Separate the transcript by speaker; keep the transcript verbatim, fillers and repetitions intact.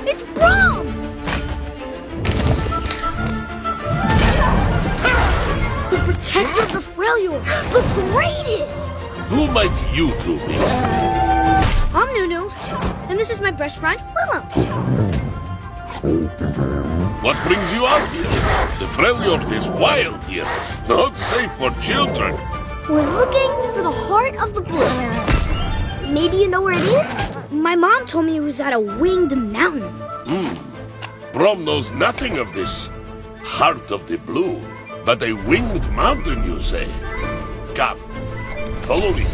Speaker 1: It's Braum! The protector of the Freljord! The greatest!
Speaker 2: Who might you two be?
Speaker 1: I'm Nunu, and this is my best friend, Willump.
Speaker 2: What brings you out here? The Freljord is wild here. Not safe for children.
Speaker 1: We're looking for the heart of the blue. Maybe you know where it is? My mom told me it was at a winged mountain.
Speaker 2: Hmm. Braum knows nothing of this. Heart of the blue. But a winged mountain, you say? Come, follow me.